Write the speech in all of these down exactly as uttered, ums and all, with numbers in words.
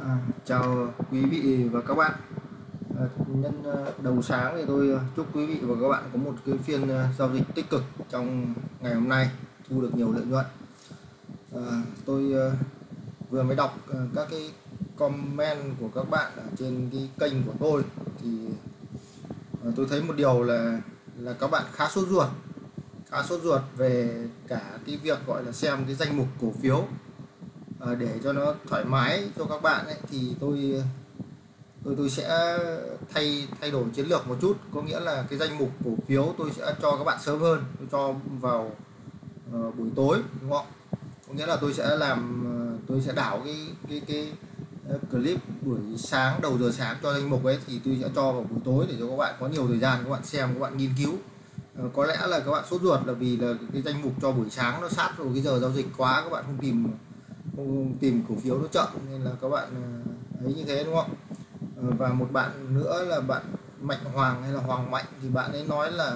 À, chào quý vị và các bạn. À, nhân à, đầu sáng thì tôi chúc quý vị và các bạn có một cái phiên à, giao dịch tích cực trong ngày hôm nay, thu được nhiều lợi nhuận. À, tôi à, vừa mới đọc à, các cái comment của các bạn ở trên cái kênh của tôi thì à, tôi thấy một điều là là các bạn khá sốt ruột, khá sốt ruột về cả cái việc gọi là xem cái danh mục cổ phiếu. À, để cho nó thoải mái cho các bạn ấy, thì tôi tôi tôi sẽ thay thay đổi chiến lược một chút, có nghĩa là cái danh mục cổ phiếu tôi sẽ cho các bạn sớm hơn, tôi cho vào uh, buổi tối, đúng không? Có nghĩa là tôi sẽ làm uh, tôi sẽ đảo cái cái cái uh, clip buổi sáng, đầu giờ sáng cho danh mục ấy, thì tôi sẽ cho vào buổi tối để cho các bạn có nhiều thời gian các bạn xem, các bạn nghiên cứu. Uh, có lẽ là các bạn sốt ruột là vì là cái danh mục cho buổi sáng nó sát vào cái giờ giao dịch quá, các bạn không tìm không tìm cổ phiếu nó chậm nên là các bạn ấy như thế, đúng không? Và một bạn nữa là bạn Mạnh Hoàng hay là Hoàng Mạnh, thì bạn ấy nói là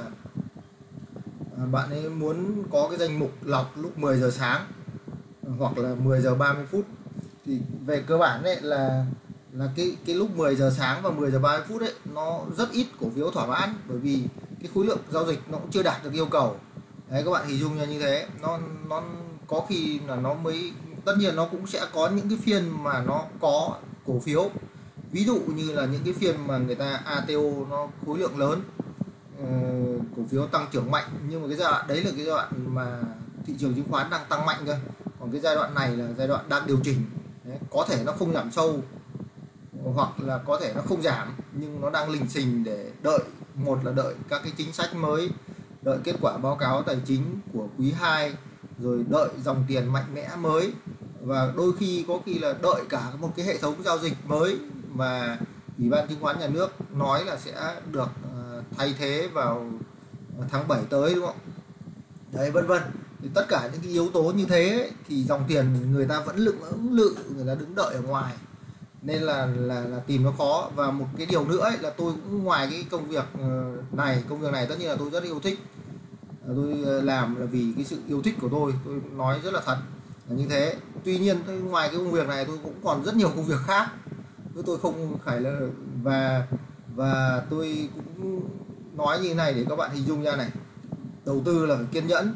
bạn ấy muốn có cái danh mục lọc lúc mười giờ sáng hoặc là mười giờ ba mươi phút. Thì về cơ bản đấy là là cái cái lúc mười giờ sáng và mười giờ ba mươi phút ấy nó rất ít cổ phiếu thỏa mãn, bởi vì cái khối lượng giao dịch nó cũng chưa đạt được yêu cầu. Đấy, các bạn hình dung như thế, nó nó có khi là nó mới, tất nhiên nó cũng sẽ có những cái phiên mà nó có cổ phiếu, ví dụ như là những cái phiên mà người ta a tê o nó khối lượng lớn, uh, cổ phiếu tăng trưởng mạnh, nhưng mà cái giai đoạn đấy là cái giai đoạn mà thị trường chứng khoán đang tăng mạnh cơ. Còn cái giai đoạn này là giai đoạn đang điều chỉnh. Đấy, có thể nó không giảm sâu hoặc là có thể nó không giảm, nhưng nó đang lình xình để đợi, một là đợi các cái chính sách mới, đợi kết quả báo cáo tài chính của quý hai, rồi đợi dòng tiền mạnh mẽ mới, và đôi khi có khi là đợi cả một cái hệ thống giao dịch mới mà Ủy ban Chứng khoán Nhà nước nói là sẽ được thay thế vào tháng bảy tới, đúng không? Đấy, vân vân. Thì tất cả những cái yếu tố như thế ấy, thì dòng tiền người ta vẫn lựng lự, người ta đứng đợi ở ngoài, nên là là là tìm nó khó. Và một cái điều nữa ấy, là tôi cũng ngoài cái công việc này, công việc này tất nhiên là tôi rất yêu thích, tôi làm là vì cái sự yêu thích của tôi tôi nói rất là thật là như thế. Tuy nhiên ngoài cái công việc này tôi cũng còn rất nhiều công việc khác, tôi không phải là, và và tôi cũng nói như thế này để các bạn hình dung ra này. Đầu tư là phải kiên nhẫn,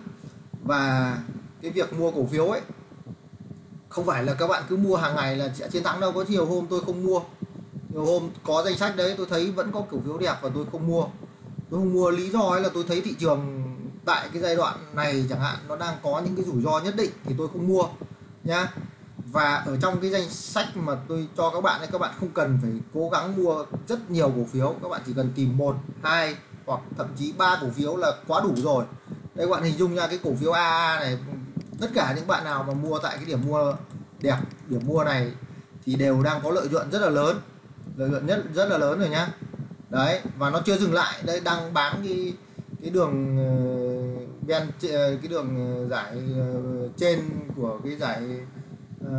và cái việc mua cổ phiếu ấy không phải là các bạn cứ mua hàng ngày là sẽ chiến thắng đâu. Có nhiều hôm tôi không mua, nhiều hôm có danh sách đấy tôi thấy vẫn có cổ phiếu đẹp và tôi không mua. Tôi không mua lý do ấy là tôi thấy thị trường tại cái giai đoạn này chẳng hạn nó đang có những cái rủi ro nhất định thì tôi không mua nhá. Và ở trong cái danh sách mà tôi cho các bạn ấy, các bạn không cần phải cố gắng mua rất nhiều cổ phiếu, các bạn chỉ cần tìm một, hai hoặc thậm chí ba cổ phiếu là quá đủ rồi. Đây, các bạn hình dung ra cái cổ phiếu a a này, tất cả những bạn nào mà mua tại cái điểm mua đẹp, điểm mua này thì đều đang có lợi nhuận rất là lớn, lợi nhuận nhất rất là lớn rồi nhá. Đấy, và nó chưa dừng lại, đây đang bán cái cái đường ven uh, cái đường giải uh, trên của cái giải uh,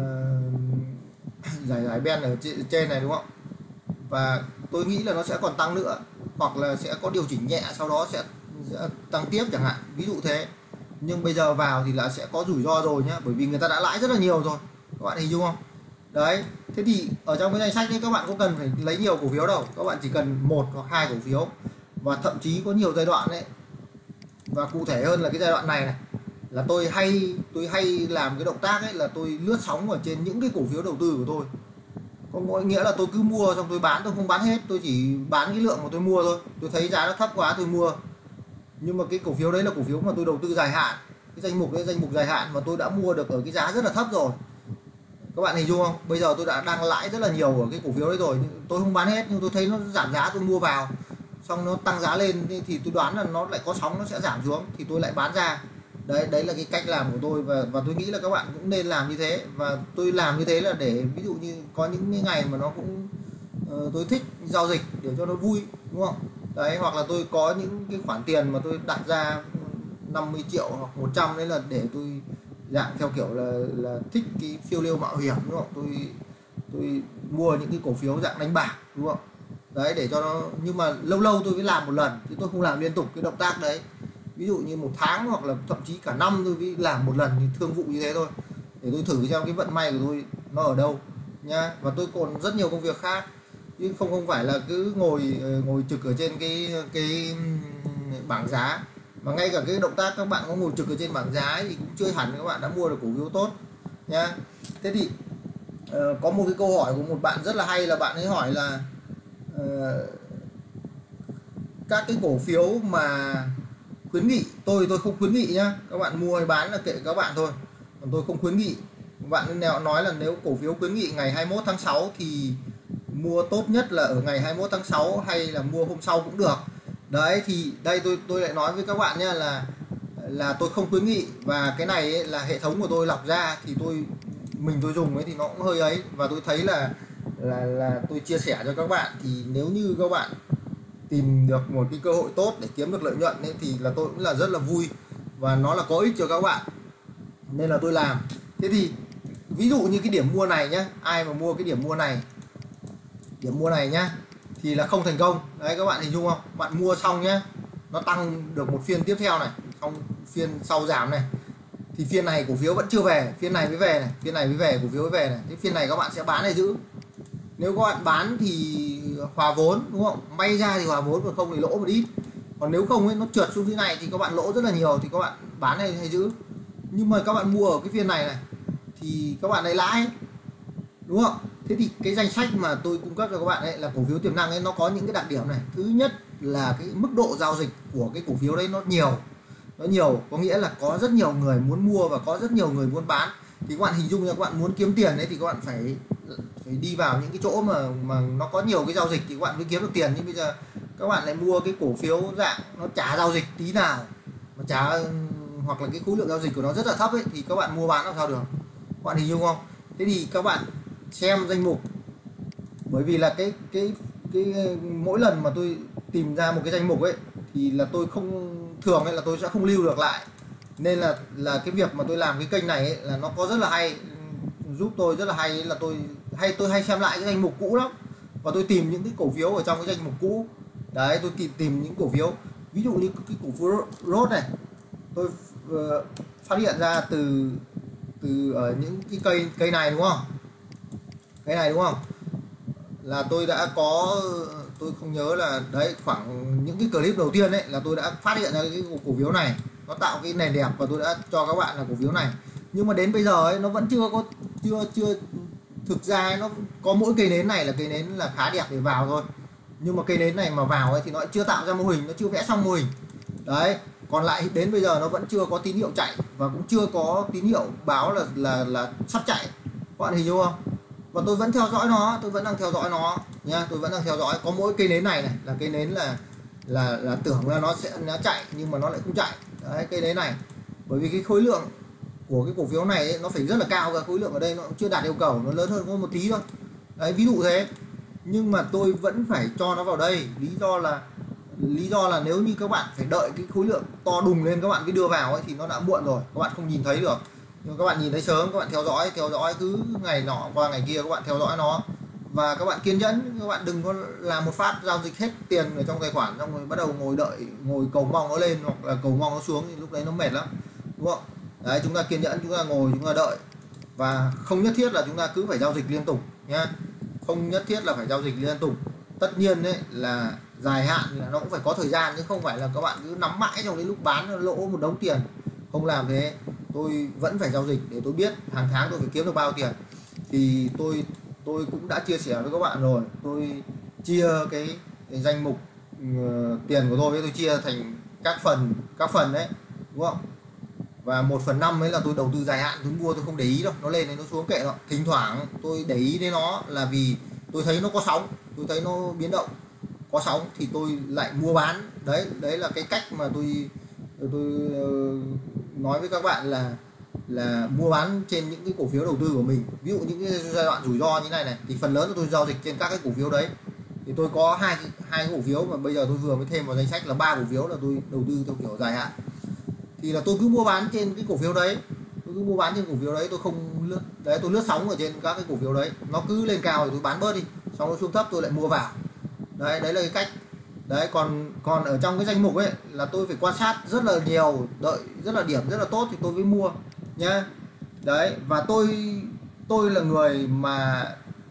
giải giải ben ở trên này, đúng không? Và tôi nghĩ là nó sẽ còn tăng nữa, hoặc là sẽ có điều chỉnh nhẹ, sau đó sẽ, sẽ tăng tiếp chẳng hạn, ví dụ thế. Nhưng bây giờ vào thì là sẽ có rủi ro rồi nhá, bởi vì người ta đã lãi rất là nhiều rồi, các bạn hình dung không? Đấy, thế thì ở trong cái danh sách đấy các bạn không cần phải lấy nhiều cổ phiếu đâu, các bạn chỉ cần một hoặc hai cổ phiếu, và thậm chí có nhiều giai đoạn đấy. Và cụ thể hơn là cái giai đoạn này này là tôi hay tôi hay làm cái động tác ấy là tôi lướt sóng ở trên những cái cổ phiếu đầu tư của tôi. Có nghĩa là tôi cứ mua xong tôi bán, tôi không bán hết, tôi chỉ bán cái lượng mà tôi mua thôi. Tôi thấy giá nó thấp quá tôi mua, nhưng mà cái cổ phiếu đấy là cổ phiếu mà tôi đầu tư dài hạn, cái danh mục đấy danh mục dài hạn mà tôi đã mua được ở cái giá rất là thấp rồi, các bạn hình dung không? Bây giờ tôi đã đang lãi rất là nhiều ở cái cổ phiếu đấy rồi, tôi không bán hết, nhưng tôi thấy nó giảm giá tôi mua vào, xong nó tăng giá lên thì tôi đoán là nó lại có sóng, nó sẽ giảm xuống thì tôi lại bán ra. Đấy, đấy là cái cách làm của tôi, và và tôi nghĩ là các bạn cũng nên làm như thế. Và tôi làm như thế là để ví dụ như có những ngày mà nó cũng uh, tôi thích giao dịch để cho nó vui, đúng không? Đấy, hoặc là tôi có những cái khoản tiền mà tôi đặt ra năm mươi triệu hoặc một trăm, đấy là để tôi dạng theo kiểu là là thích cái phiêu lưu mạo hiểm, đúng không? Tôi tôi mua những cái cổ phiếu dạng đánh bạc, đúng không? Đấy, để cho nó, nhưng mà lâu lâu tôi mới làm một lần chứ tôi không làm liên tục cái động tác đấy. Ví dụ như một tháng hoặc là thậm chí cả năm tôi mới làm một lần thì thương vụ như thế thôi, để tôi thử xem cái vận may của tôi nó ở đâu. nha, và tôi còn rất nhiều công việc khác chứ không không phải là cứ ngồi ngồi trực ở trên cái cái bảng giá, mà ngay cả cái động tác các bạn có ngồi trực ở trên bảng giá ấy, thì cũng chưa hẳn các bạn đã mua được cổ phiếu tốt nha. Thế thì uh, có một cái câu hỏi của một bạn rất là hay, là bạn ấy hỏi là uh, các cái cổ phiếu mà khuyến nghị, tôi tôi không khuyến nghị nhá, các bạn mua hay bán là kệ các bạn thôi, còn tôi không khuyến nghị. Bạn nào nói là nếu cổ phiếu khuyến nghị ngày hai mươi mốt tháng sáu thì mua tốt nhất là ở ngày hai mươi mốt tháng sáu, hay là mua hôm sau cũng được. Đấy thì đây tôi tôi lại nói với các bạn nhá, là là tôi không khuyến nghị, và cái này ấy, là hệ thống của tôi lọc ra, thì tôi mình tôi dùng ấy thì nó cũng hơi ấy, và tôi thấy là là là tôi chia sẻ cho các bạn. Thì nếu như các bạn tìm được một cái cơ hội tốt để kiếm được lợi nhuận ấy, thì là tôi cũng là rất là vui, và nó là có ích cho các bạn, nên là tôi làm. Thế thì ví dụ như cái điểm mua này nhá, ai mà mua cái điểm mua này, điểm mua này nhá, thì là không thành công. Đấy các bạn hình dung không, bạn mua xong nhá, nó tăng được một phiên tiếp theo này, xong phiên sau giảm này, thì phiên này cổ phiếu vẫn chưa về, phiên này mới về này, phiên này mới về, cổ phiếu mới về này. Thế phiên này các bạn sẽ bán hay giữ? Nếu các bạn bán thì hòa vốn, đúng không, may ra thì hòa vốn, còn không thì lỗ một ít. Còn nếu không ấy, nó trượt xuống dưới này thì các bạn lỗ rất là nhiều, thì các bạn bán hay, hay giữ? Nhưng mà các bạn mua ở cái phiên này này thì các bạn lấy lãi, đúng không? Thế thì cái danh sách mà tôi cung cấp cho các bạn ấy là cổ phiếu tiềm năng ấy, nó có những cái đặc điểm này. Thứ nhất là cái mức độ giao dịch của cái cổ phiếu đấy nó nhiều, nó nhiều có nghĩa là có rất nhiều người muốn mua và có rất nhiều người muốn bán. Thì các bạn hình dung là các bạn muốn kiếm tiền đấy thì các bạn phải phải đi vào những cái chỗ mà mà nó có nhiều cái giao dịch thì các bạn mới kiếm được tiền. Nhưng bây giờ các bạn lại mua cái cổ phiếu dạng nó chả giao dịch tí nào, mà chả, hoặc là cái khối lượng giao dịch của nó rất là thấp ấy, thì các bạn mua bán làm sao được? Các bạn hình dung không? Thế thì các bạn xem danh mục, bởi vì là cái cái cái mỗi lần mà tôi tìm ra một cái danh mục ấy thì là tôi không, thường ấy là tôi sẽ không lưu được lại, nên là là cái việc mà tôi làm cái kênh này ấy, là nó có rất là hay, giúp tôi rất là hay ấy, là tôi hay tôi hay xem lại cái danh mục cũ lắm, và tôi tìm những cái cổ phiếu ở trong cái danh mục cũ đấy. Tôi tìm tìm những cổ phiếu, ví dụ như cái cổ phiếu rốt này, tôi uh, phát hiện ra từ từ ở những cái cây cây này, đúng không, cái này đúng không, là tôi đã có, tôi không nhớ là đấy, khoảng những cái clip đầu tiên đấy là tôi đã phát hiện ra cái cổ phiếu này nó tạo cái nền đẹp, và tôi đã cho các bạn là cổ phiếu này. Nhưng mà đến bây giờ ấy, nó vẫn chưa có chưa chưa thực ra ấy, nó có mỗi cây nến này là cây nến là khá đẹp để vào thôi, nhưng mà cây nến này mà vào ấy thì nó chưa tạo ra mô hình, nó chưa vẽ xong mô hình đấy. Còn lại đến bây giờ nó vẫn chưa có tín hiệu chạy, và cũng chưa có tín hiệu báo là là là sắp chạy, các bạn hình dung không? Và tôi vẫn theo dõi nó, tôi vẫn đang theo dõi nó nha, tôi vẫn đang theo dõi. Có mỗi cây nến này này là cây nến là là là tưởng là nó sẽ nó chạy, nhưng mà nó lại không chạy đấy, cây nến này. Bởi vì cái khối lượng của cái cổ phiếu này ấy, nó phải rất là cao, và khối lượng ở đây nó cũng chưa đạt yêu cầu, nó lớn hơn có một tí thôi đấy, ví dụ thế. Nhưng mà tôi vẫn phải cho nó vào đây, lý do là lý do là nếu như các bạn phải đợi cái khối lượng to đùng lên các bạn mới đưa vào ấy, thì nó đã muộn rồi, các bạn không nhìn thấy được. Nhưng các bạn nhìn thấy sớm, các bạn theo dõi theo dõi cứ ngày nọ qua ngày kia, các bạn theo dõi nó, và các bạn kiên nhẫn, các bạn đừng có làm một phát giao dịch hết tiền ở trong tài khoản xong rồi bắt đầu ngồi đợi, ngồi cầu mong nó lên hoặc là cầu mong nó xuống, thì lúc đấy nó mệt lắm, đúng không? Đấy, chúng ta kiên nhẫn, chúng ta ngồi, chúng ta đợi, và không nhất thiết là chúng ta cứ phải giao dịch liên tục nhá, không nhất thiết là phải giao dịch liên tục. Tất nhiên đấy là dài hạn là nó cũng phải có thời gian, chứ không phải là các bạn cứ nắm mãi trong đến lúc bán nó lỗ một đống tiền, không làm thế. Tôi vẫn phải giao dịch để tôi biết hàng tháng tôi phải kiếm được bao tiền. Thì tôi tôi cũng đã chia sẻ với các bạn rồi, tôi chia cái, cái danh mục uh, tiền của tôi tôi chia thành các phần các phần đấy, đúng không? Và một phần năm ấy là tôi đầu tư dài hạn, tôi mua tôi không để ý đâu, nó lên này nó xuống kệ nó. Thỉnh thoảng tôi để ý đến nó là vì tôi thấy nó có sóng, tôi thấy nó biến động có sóng thì tôi lại mua bán. Đấy đấy là cái cách mà tôi tôi uh, nói với các bạn là là mua bán trên những cái cổ phiếu đầu tư của mình. Ví dụ những cái giai đoạn rủi ro như này này thì phần lớn là tôi giao dịch trên các cái cổ phiếu đấy. Thì tôi có hai hai cổ phiếu mà bây giờ tôi vừa mới thêm vào danh sách là ba cổ phiếu là tôi đầu tư theo kiểu dài hạn. Thì là tôi cứ mua bán trên cái cổ phiếu đấy, tôi cứ mua bán trên cổ phiếu đấy, tôi không lướt đấy, tôi lướt sóng ở trên các cái cổ phiếu đấy, nó cứ lên cao thì tôi bán bớt đi, xong nó xuống thấp tôi lại mua vào. Đấy đấy là cái cách. Đấy, còn còn ở trong cái danh mục ấy là tôi phải quan sát rất là nhiều, đợi rất là điểm rất là tốt thì tôi mới mua nhá. Đấy, và tôi tôi là người mà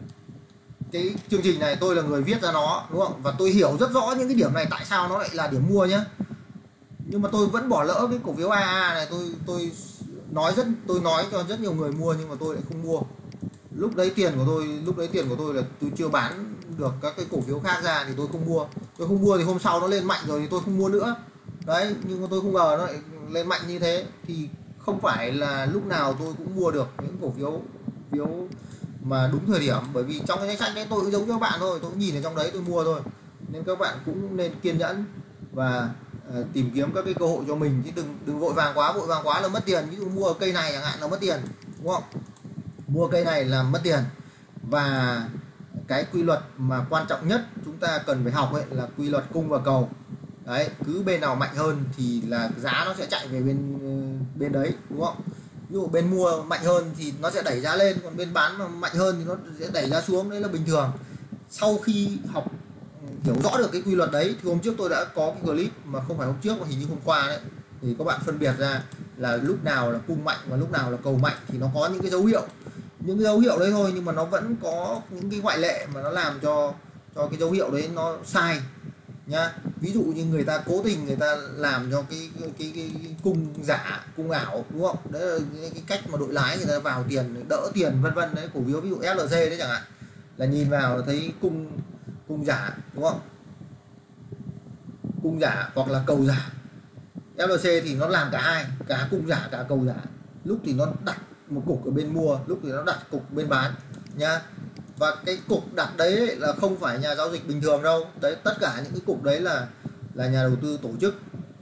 cái chương trình này tôi là người viết ra nó, đúng không, và tôi hiểu rất rõ những cái điểm này tại sao nó lại là điểm mua nhá. Nhưng mà tôi vẫn bỏ lỡ cái cổ phiếu a a này, tôi tôi nói rất tôi nói cho rất nhiều người mua nhưng mà tôi lại không mua. Lúc đấy tiền của tôi lúc đấy tiền của tôi là tôi chưa bán được các cái cổ phiếu khác ra thì tôi không mua. Tôi không mua thì hôm sau nó lên mạnh rồi thì tôi không mua nữa. Đấy, nhưng mà tôi không ngờ nó lại lên mạnh như thế, thì không phải là lúc nào tôi cũng mua được những cổ phiếu phiếu mà đúng thời điểm, bởi vì trong cái danh sách đấy tôi cũng giống như các bạn thôi, tôi cũng nhìn ở trong đấy tôi mua thôi. Nên các bạn cũng nên kiên nhẫn và uh, tìm kiếm các cái cơ hội cho mình, chứ đừng đừng vội vàng quá, vội vàng quá là mất tiền. Ví dụ mua cây này chẳng hạn là mất tiền, đúng không? Mua cây này là mất tiền. Và cái quy luật mà quan trọng nhất chúng ta cần phải học ấy là quy luật cung và cầu. Đấy, cứ bên nào mạnh hơn thì là giá nó sẽ chạy về bên bên đấy, đúng không? Ví dụ bên mua mạnh hơn thì nó sẽ đẩy giá lên, còn bên bán mà mạnh hơn thì nó sẽ đẩy giá xuống, đấy là bình thường. Sau khi học hiểu rõ được cái quy luật đấy thì hôm trước tôi đã có cái clip, mà không phải hôm trước mà hình như hôm qua đấy, thì các bạn phân biệt ra là lúc nào là cung mạnh và lúc nào là cầu mạnh, thì nó có những cái dấu hiệu những cái dấu hiệu đấy thôi, nhưng mà nó vẫn có những cái ngoại lệ mà nó làm cho cho cái dấu hiệu đấy nó sai nhá. Ví dụ như người ta cố tình người ta làm cho cái cái, cái, cái, cái cung giả, cung ảo, đúng không? Đấy là cái cách mà đội lái người ta vào tiền đỡ tiền vân vân đấy. Cổ phiếu ví dụ ép lờ xê đấy chẳng hạn, là nhìn vào là thấy cung cung giả, đúng không? Cung giả hoặc là cầu giả. ép lờ xê thì nó làm cả hai, cả cung giả cả cầu giả. Lúc thì nó đặt một cục ở bên mua, lúc thì nó đặt cục bên bán nha. Và cái cục đặt đấy là không phải nhà giao dịch bình thường đâu. Đấy, tất cả những cái cục đấy là là nhà đầu tư tổ chức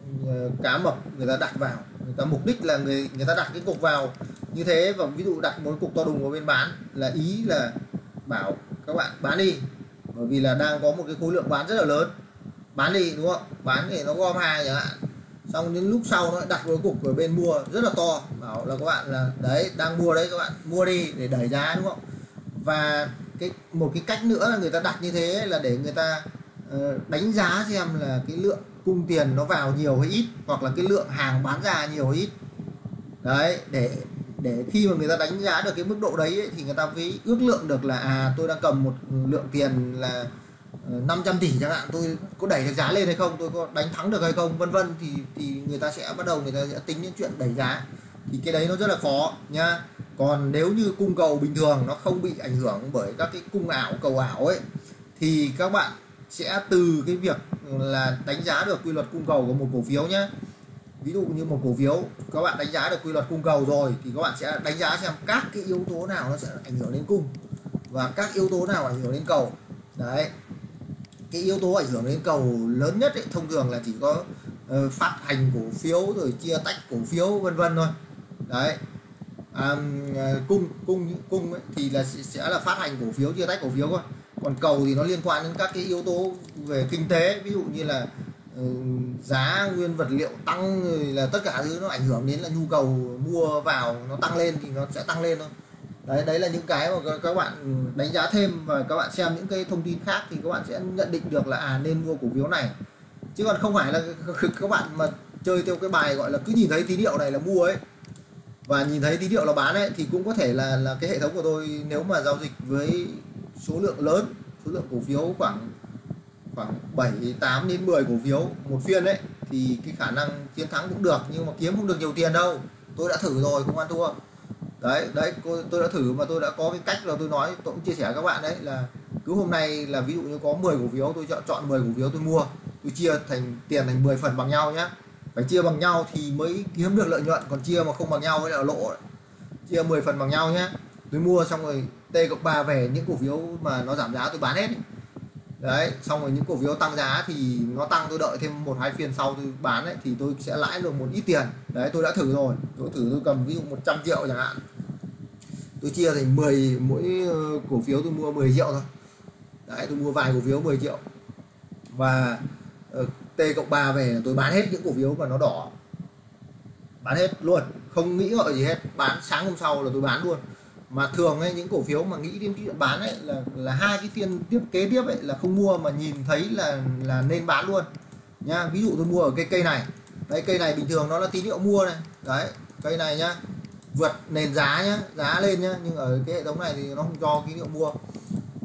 cá mập người ta đặt vào. Người ta mục đích là người người ta đặt cái cục vào như thế, và ví dụ đặt một cục to đùng vào bên bán là ý là bảo các bạn bán đi, bởi vì là đang có một cái khối lượng bán rất là lớn, bán đi, đúng không? Bán để nó gom hàng chẳng hạn. Xong đến lúc sau nó đặt với cục ở bên mua rất là to, bảo là các bạn là đấy đang mua đấy, các bạn mua đi để đẩy giá, đúng không? Và cái một cái cách nữa là người ta đặt như thế là để người ta uh, đánh giá xem là cái lượng cung tiền nó vào nhiều hay ít, hoặc là cái lượng hàng bán ra nhiều hay ít. Đấy, để để khi mà người ta đánh giá được cái mức độ đấy ấy, thì người ta mới ước lượng được là à tôi đang cầm một lượng tiền là năm trăm tỷ chẳng hạn, tôi có đẩy được giá lên hay không, tôi có đánh thắng được hay không, vân vân, thì thì người ta sẽ bắt đầu người ta sẽ tính đến chuyện đẩy giá. Thì cái đấy nó rất là khó nha. Còn nếu như cung cầu bình thường nó không bị ảnh hưởng bởi các cái cung ảo, cầu ảo ấy, thì các bạn sẽ từ cái việc là đánh giá được quy luật cung cầu của một cổ phiếu nhé. Ví dụ như một cổ phiếu các bạn đánh giá được quy luật cung cầu rồi, thì các bạn sẽ đánh giá xem các cái yếu tố nào nó sẽ ảnh hưởng đến cung và các yếu tố nào ảnh hưởng đến cầu. Đấy, cái yếu tố ảnh hưởng đến cầu lớn nhất ấy, thông thường là chỉ có uh, phát hành cổ phiếu rồi chia tách cổ phiếu vân vân thôi. Đấy, à, cung cung cung ấy, thì là sẽ là phát hành cổ phiếu, chia tách cổ phiếu thôi. Còn cầu thì nó liên quan đến các cái yếu tố về kinh tế, ví dụ như là uh, giá nguyên vật liệu tăng, rồi là tất cả thứ nó ảnh hưởng đến là nhu cầu mua vào nó tăng lên thì nó sẽ tăng lên thôi. Đấy, đấy là những cái mà các bạn đánh giá thêm, và các bạn xem những cái thông tin khác thì các bạn sẽ nhận định được là à nên mua cổ phiếu này, chứ còn không phải là các bạn mà chơi theo cái bài gọi là cứ nhìn thấy tín hiệu này là mua ấy và nhìn thấy tín hiệu là bán ấy, thì cũng có thể là là cái hệ thống của tôi nếu mà giao dịch với số lượng lớn, số lượng cổ phiếu khoảng khoảng bảy tám đến mười cổ phiếu một phiên ấy, thì cái khả năng chiến thắng cũng được, nhưng mà kiếm không được nhiều tiền đâu. Tôi đã thử rồi, không ăn thua. Đấy, đấy tôi đã thử mà tôi đã có cái cách là tôi nói, tôi cũng chia sẻ với các bạn đấy, là cứ hôm nay là ví dụ như có mười cổ phiếu, tôi chọn chọn mười cổ phiếu tôi mua, tôi chia thành tiền thành mười phần bằng nhau nhá. Phải chia bằng nhau thì mới kiếm được lợi nhuận, còn chia mà không bằng nhau mới là lỗ. Chia mười phần bằng nhau nhá. Tôi mua xong rồi T cộng ba về, những cổ phiếu mà nó giảm giá tôi bán hết. Đấy, xong rồi những cổ phiếu tăng giá thì nó tăng, tôi đợi thêm một hai phiên sau tôi bán ấy, thì tôi sẽ lãi được một ít tiền. Đấy, tôi đã thử rồi. Tôi thử tôi cầm ví dụ một trăm triệu chẳng hạn, tôi chia thành mười, mỗi cổ phiếu tôi mua mười triệu thôi. Đấy, tôi mua vài cổ phiếu mười triệu. Và uh, T cộng ba về là tôi bán hết những cổ phiếu mà nó đỏ, bán hết luôn, không nghĩ ngợi gì hết, bán sáng hôm sau là tôi bán luôn. Mà thường ấy, những cổ phiếu mà nghĩ đến cái chuyện bán ấy là là hai cái phiên tiếp kế tiếp ấy là không mua, mà nhìn thấy là là nên bán luôn nhá. Ví dụ tôi mua ở cái cây này, đấy, cây này bình thường nó là tín hiệu mua này, đấy, cây này nhá, vượt nền giá nhá, giá lên nhá, nhưng ở cái hệ thống này thì nó không cho tín hiệu mua.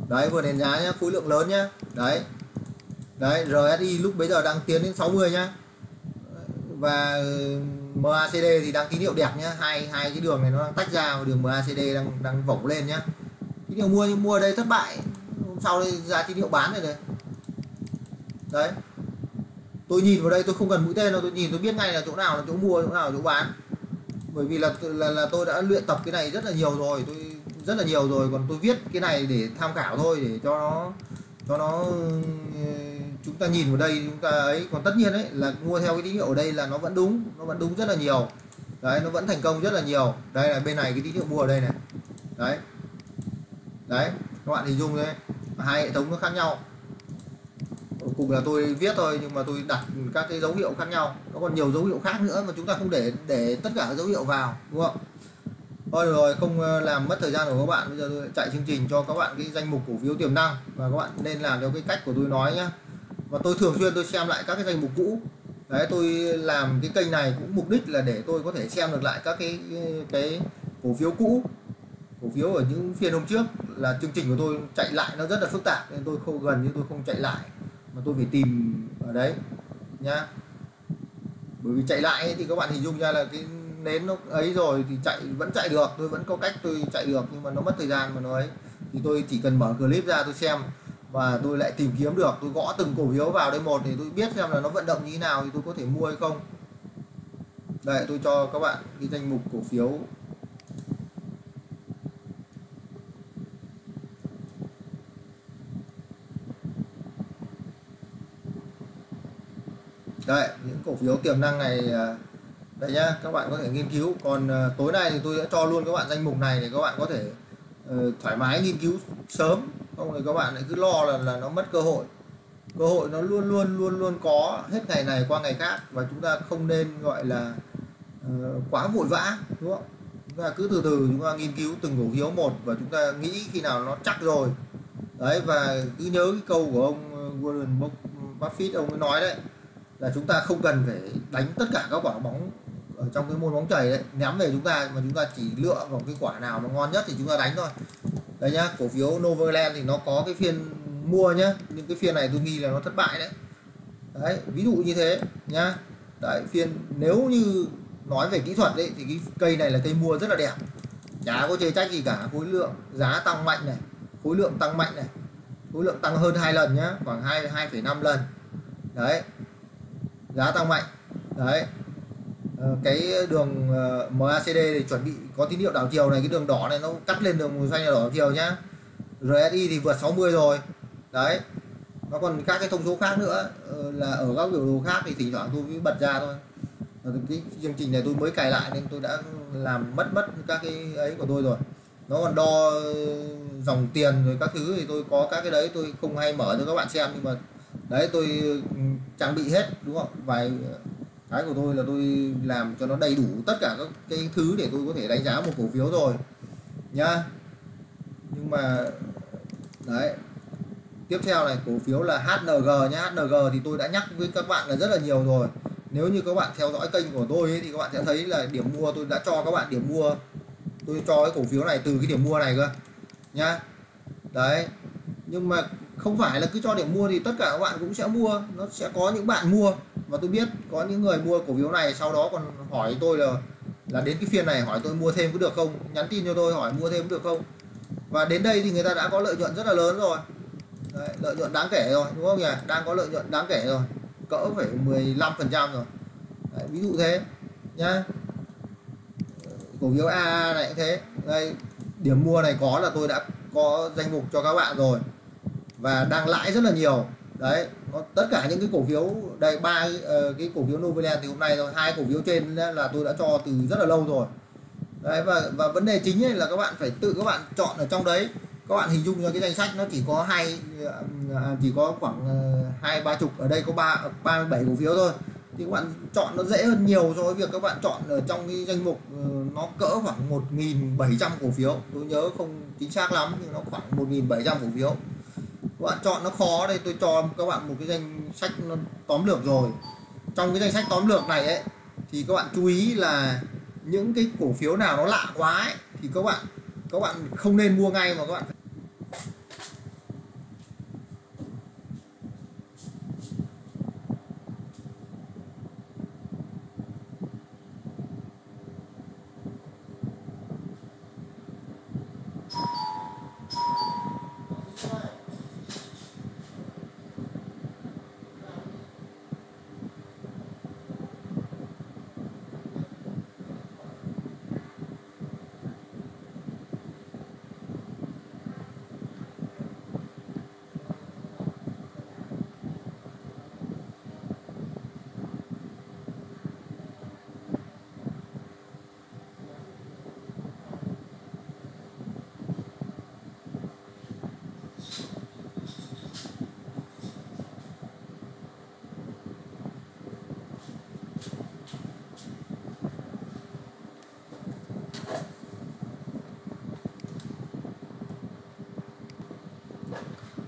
Đấy, vừa nền giá nhá, khối lượng lớn nhá. Đấy. Đấy, rờ ét i lúc bây giờ đang tiến đến sáu mươi nhá. Và em a xê đê thì đang tín hiệu đẹp nhá, hai hai cái đường này nó đang tách ra và đường em a xê đê đang đang vổng lên nhá. Tín hiệu mua nhưng mua ở đây thất bại. Hôm sau đây ra tín hiệu bán rồi đấy. Đấy. Tôi nhìn vào đây tôi không cần mũi tên đâu, tôi nhìn tôi biết ngay là chỗ nào là chỗ mua, chỗ nào là chỗ bán. Bởi vì là là, là tôi đã luyện tập cái này rất là nhiều rồi, tôi rất là nhiều rồi, còn tôi viết cái này để tham khảo thôi, để cho nó cho nó chúng ta nhìn vào đây chúng ta ấy. Còn tất nhiên đấy là mua theo cái tín hiệu ở đây là nó vẫn đúng, nó vẫn đúng rất là nhiều. Đấy, nó vẫn thành công rất là nhiều. Đây là bên này cái tín hiệu mua ở đây này. Đấy. Đấy, các bạn hình dung đấy, hai hệ thống nó khác nhau. Cùng là tôi viết thôi nhưng mà tôi đặt các cái dấu hiệu khác nhau, nó còn nhiều dấu hiệu khác nữa mà chúng ta không để để tất cả các dấu hiệu vào, đúng không? Thôi rồi, không làm mất thời gian của các bạn, bây giờ tôi chạy chương trình cho các bạn cái danh mục cổ phiếu tiềm năng và các bạn nên làm theo cái cách của tôi nói nhá. Và tôi thường xuyên tôi xem lại các cái danh mục cũ. Đấy, tôi làm cái kênh này cũng mục đích là để tôi có thể xem được lại các cái cái cổ phiếu cũ, cổ phiếu ở những phiên hôm trước. Là chương trình của tôi chạy lại nó rất là phức tạp nên tôi không, gần như tôi không chạy lại mà tôi phải tìm ở đấy nhá. Bởi vì chạy lại ấy, thì các bạn hình dung ra là cái nến nó ấy rồi thì chạy vẫn chạy được, tôi vẫn có cách tôi chạy được, nhưng mà nó mất thời gian mà nó ấy. Thì tôi chỉ cần mở clip ra tôi xem và tôi lại tìm kiếm được, tôi gõ từng cổ phiếu vào đây một thì tôi biết xem là nó vận động như thế nào thì tôi có thể mua hay không. Đây, tôi cho các bạn cái danh mục cổ phiếu. Đây, những cổ phiếu tiềm năng này đây nhá, các bạn có thể nghiên cứu. Còn uh, tối nay thì tôi đã cho luôn các bạn danh mục này để các bạn có thể uh, thoải mái nghiên cứu sớm, không thì các bạn lại cứ lo là là nó mất cơ hội. Cơ hội nó luôn luôn luôn luôn có, hết ngày này qua ngày khác, và chúng ta không nên gọi là uh, quá vội vã, đúng không? Chúng ta cứ từ từ chúng ta nghiên cứu từng cổ phiếu một và chúng ta nghĩ khi nào nó chắc rồi. Đấy, và cứ nhớ cái câu của ông Warren Buffett ông ấy nói đấy, là chúng ta không cần phải đánh tất cả các quả bóng ở trong cái môn bóng chày đấy ném về chúng ta, mà chúng ta chỉ lựa vào cái quả nào nó ngon nhất thì chúng ta đánh thôi. Đây nhá, cổ phiếu Novaland thì nó có cái phiên mua nhá, nhưng cái phiên này tôi nghi là nó thất bại đấy. Đấy, ví dụ như thế nhá. Đấy, phiên nếu như nói về kỹ thuật đấy thì cái cây này là cây mua rất là đẹp, chả có chê trách gì cả. Khối lượng giá tăng mạnh này, khối lượng tăng mạnh này, khối lượng tăng hơn hai lần nhá, khoảng hai hai phẩy năm lần. Đấy, giá tăng mạnh. Đấy, cái đường em a xê đê thì chuẩn bị có tín hiệu đảo chiều này, cái đường đỏ này nó cắt lên đường màu xanh là đảo chiều nhá. rờ ét i thì vượt sáu mươi rồi. Đấy, nó còn các cái thông số khác nữa, là ở các biểu đồ khác thì thỉnh thoảng tôi mới bật ra thôi. Cái chương trình này tôi mới cài lại nên tôi đã làm mất mất các cái ấy của tôi rồi. Nó còn đo dòng tiền rồi các thứ thì tôi có các cái đấy tôi không hay mở cho các bạn xem, nhưng mà đấy tôi trang bị hết, đúng không? Vài cái của tôi là tôi làm cho nó đầy đủ tất cả các cái thứ để tôi có thể đánh giá một cổ phiếu rồi nhá. Nhưng mà đấy, tiếp theo này, cổ phiếu là hát en giê nhá. hát en giê thì tôi đã nhắc với các bạn là rất là nhiều rồi. Nếu như các bạn theo dõi kênh của tôi ấy, thì các bạn sẽ thấy là điểm mua tôi đã cho các bạn điểm mua, tôi cho cái cổ phiếu này từ cái điểm mua này cơ nhá. Đấy, nhưng mà không phải là cứ cho điểm mua thì tất cả các bạn cũng sẽ mua, nó sẽ có những bạn mua, và tôi biết có những người mua cổ phiếu này sau đó còn hỏi tôi là là đến cái phiên này hỏi tôi mua thêm có được không, nhắn tin cho tôi hỏi mua thêm có được không, và đến đây thì người ta đã có lợi nhuận rất là lớn rồi. Đấy, lợi nhuận đáng kể rồi, đúng không nhỉ? Đang có lợi nhuận đáng kể rồi, cỡ phải mười lăm phần trăm rồi. Đấy, ví dụ thế nhá. Cổ phiếu a a này cũng thế. Đây, điểm mua này có là tôi đã có danh mục cho các bạn rồi và đang lãi rất là nhiều. Đấy, nó, tất cả những cái cổ phiếu đây, ba uh, cái cổ phiếu Novaland thì hôm nay rồi, hai cổ phiếu trên là tôi đã cho từ rất là lâu rồi. Đấy, và và vấn đề chính ấy là các bạn phải tự các bạn chọn ở trong đấy. Các bạn hình dung ra cái danh sách nó chỉ có hai chỉ có khoảng hai ba chục, ở đây có ba ba mươi bảy cổ phiếu thôi, thì các bạn chọn nó dễ hơn nhiều so với việc các bạn chọn ở trong cái danh mục nó cỡ khoảng một nghìn bảy trăm cổ phiếu. Tôi nhớ không chính xác lắm nhưng nó khoảng một nghìn bảy trăm cổ phiếu. Các bạn chọn nó khó. Đây tôi cho các bạn một cái danh sách nó tóm lược rồi. Trong cái danh sách tóm lược này ấy thì các bạn chú ý là những cái cổ phiếu nào nó lạ quá ấy, thì các bạn các bạn không nên mua ngay, mà các bạn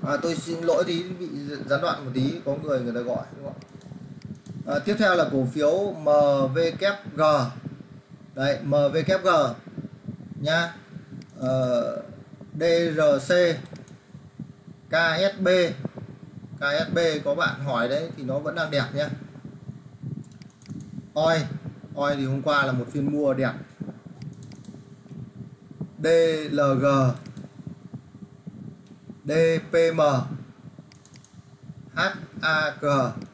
À, tôi xin lỗi tí bị gián đoạn một tí, có người người ta gọi đúng không? À, tiếp theo là cổ phiếu em vê kép giê. Đấy, em vê kép giê nhá. Ờ, đê rờ xê, ca ét bê. ca ét bê có bạn hỏi đấy thì nó vẫn đang đẹp nhá. Oi, Oi thì hôm qua là một phiên mua đẹp. đê lờ giê, đê pê em, hát a giê,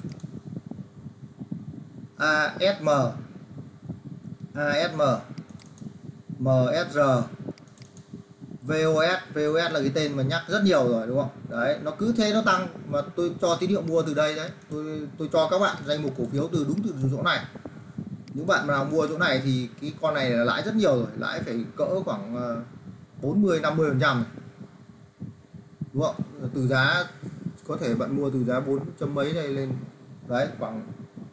a ét em, a ét em, em ét rờ, vê o ét. vê o ét là cái tên mà nhắc rất nhiều rồi đúng không? Đấy, nó cứ thế nó tăng mà tôi cho tín hiệu mua từ đây đấy. Tôi tôi cho các bạn danh mục cổ phiếu từ đúng từ chỗ này. Những bạn nào mua chỗ này thì cái con này là lãi rất nhiều rồi, lãi phải cỡ khoảng bốn mươi năm mươi phần trăm đúng không? Từ giá có thể bạn mua từ giá bốn chấm mấy này lên đấy khoảng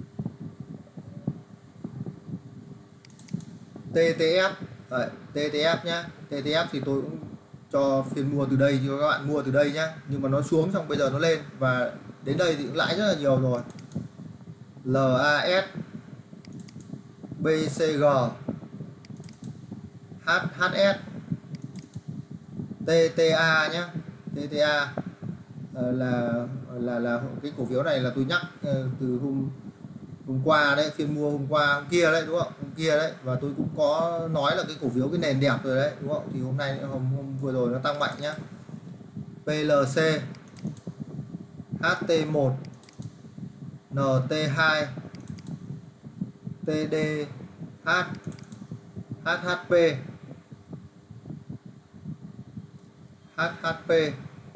tê tê ép. Đấy, tê tê ép nhá. tê tê ép thì tôi cũng cho phiên mua từ đây cho các bạn mua từ đây nhá, nhưng mà nó xuống xong bây giờ nó lên và đến đây thì cũng lãi rất là nhiều rồi. lờ a ét, bê xê giê, hát hát ét, tê tê a nhá. tê tê a là là là cái cổ phiếu này là tôi nhắc từ hôm hôm qua đấy, phiên mua hôm qua hôm kia đấy đúng không? Hôm kia đấy, và tôi cũng có nói là cái cổ phiếu cái nền đẹp rồi đấy đúng không? Thì hôm nay hôm, hôm vừa rồi nó tăng mạnh nhá. pê lờ xê, hát tê một, en tê hai, tê đê hát, hát hát pê, hát hát pê,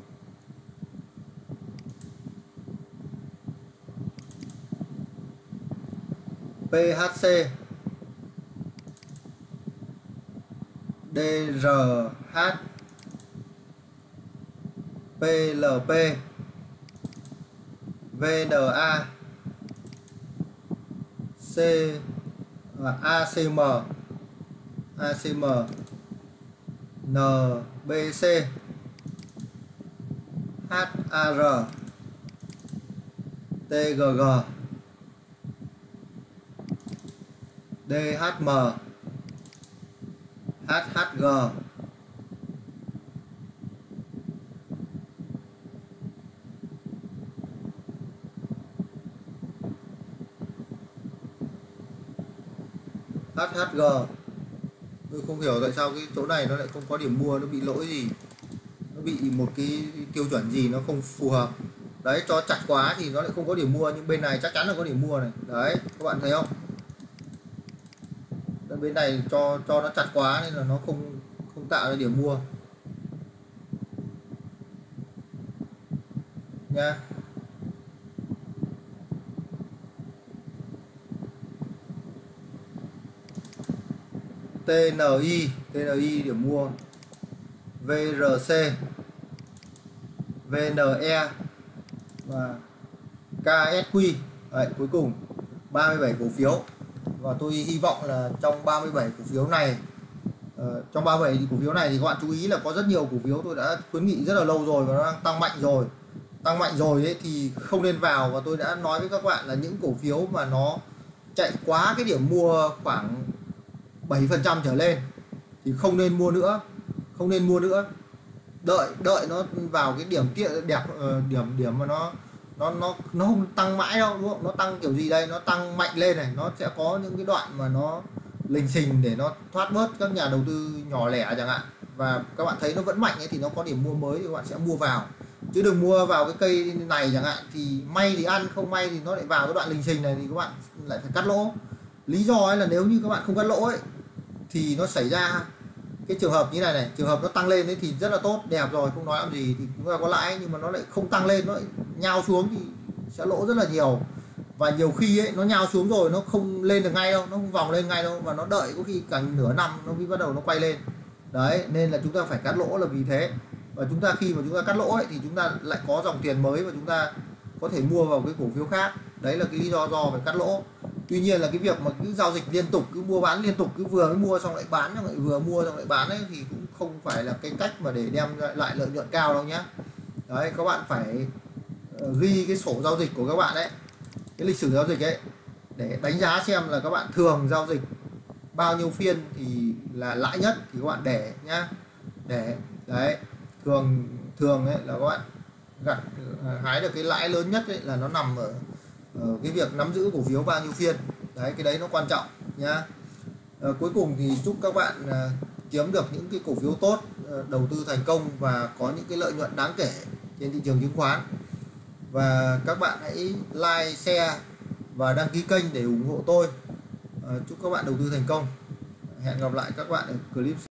pê hát xê, đê rờ hát, pê lờ pê, vê en a, C a xê em, a xê em, en bê xê, hát a rờ, tê giê giê, đê hát em, hát hát giê, hát hát giê. Tôi không hiểu tại sao cái chỗ này nó lại không có điểm mua, nó bị lỗi gì, nó bị một cái tiêu chuẩn gì nó không phù hợp. Đấy, cho chặt quá thì nó lại không có điểm mua, nhưng bên này chắc chắn là có điểm mua này. Đấy, các bạn thấy không? Bên này cho cho nó chặt quá nên là nó không không tạo ra điểm mua nha. tê en i, tê en i điểm mua, vê rờ xê, vê en e và ca ét quy. Đấy, cuối cùng ba mươi bảy cổ phiếu, và tôi hy vọng là trong ba mươi bảy cổ phiếu này, uh, trong ba mươi bảy cổ phiếu này thì các bạn chú ý là có rất nhiều cổ phiếu tôi đã khuyến nghị rất là lâu rồi và nó đang tăng mạnh rồi. Tăng mạnh rồi ấy thì không nên vào, và tôi đã nói với các bạn là những cổ phiếu mà nó chạy quá cái điểm mua khoảng bảy phần trăm trở lên thì không nên mua nữa, không nên mua nữa. Đợi đợi nó vào cái điểm đẹp, điểm điểm mà nó nó nó nó không tăng mãi đâu đúng không? Nó tăng kiểu gì đây, nó tăng mạnh lên này, nó sẽ có những cái đoạn mà nó lình xình để nó thoát bớt các nhà đầu tư nhỏ lẻ chẳng hạn, và các bạn thấy nó vẫn mạnh ấy thì nó có điểm mua mới thì các bạn sẽ mua vào, chứ đừng mua vào cái cây này chẳng hạn, thì may thì ăn, không may thì nó lại vào cái đoạn lình xình này thì các bạn lại phải cắt lỗ. Lý do ấy là nếu như các bạn không cắt lỗ ấy thì nó xảy ra cái trường hợp như này này, trường hợp nó tăng lên ấy thì rất là tốt, đẹp rồi, không nói làm gì thì chúng ta có lãi, nhưng mà nó lại không tăng lên, nó lại nhao xuống thì sẽ lỗ rất là nhiều. Và nhiều khi ấy nó nhao xuống rồi nó không lên được ngay đâu, nó không vòng lên ngay đâu, và nó đợi có khi cả nửa năm nó mới bắt đầu nó quay lên. Đấy, nên là chúng ta phải cắt lỗ là vì thế. Và chúng ta khi mà chúng ta cắt lỗ ấy thì chúng ta lại có dòng tiền mới và chúng ta có thể mua vào cái cổ phiếu khác. Đấy là cái lý do do phải cắt lỗ. Tuy nhiên là cái việc mà cứ giao dịch liên tục, cứ mua bán liên tục, cứ vừa mới mua xong lại bán, xong lại vừa mua xong lại bán ấy thì cũng không phải là cái cách mà để đem lại lợi nhuận cao đâu nhé. Đấy, các bạn phải ghi cái sổ giao dịch của các bạn đấy, cái lịch sử giao dịch ấy, để đánh giá xem là các bạn thường giao dịch bao nhiêu phiên thì là lãi nhất thì các bạn để nhá, để đấy, thường thường ấy là các bạn gặt hái được cái lãi lớn nhất ấy là nó nằm ở, ở cái việc nắm giữ cổ phiếu bao nhiêu phiên đấy, cái đấy nó quan trọng nhá. À, cuối cùng thì chúc các bạn à, kiếm được những cái cổ phiếu tốt, à, đầu tư thành công và có những cái lợi nhuận đáng kể trên thị trường chứng khoán. Và các bạn hãy like, share và đăng ký kênh để ủng hộ tôi. À, chúc các bạn đầu tư thành công. Hẹn gặp lại các bạn ở clip